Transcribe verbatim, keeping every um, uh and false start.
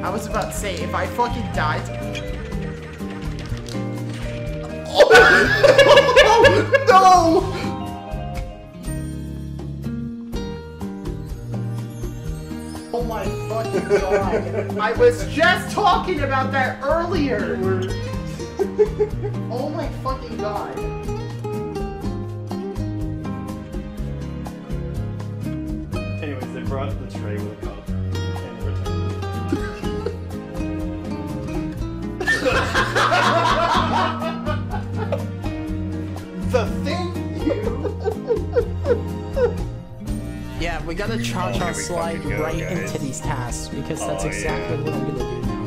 I was about to say, if I fucking died... Oh! No! Oh my fucking god. I was just talking about that earlier. Oh my fucking god. Anyways, they brought the tray with a cup and returned it. The thing Yeah, we gotta cha-cha Oh, slide go, right guys. into these tasks because that's Oh, exactly yeah. what I'm gonna do now.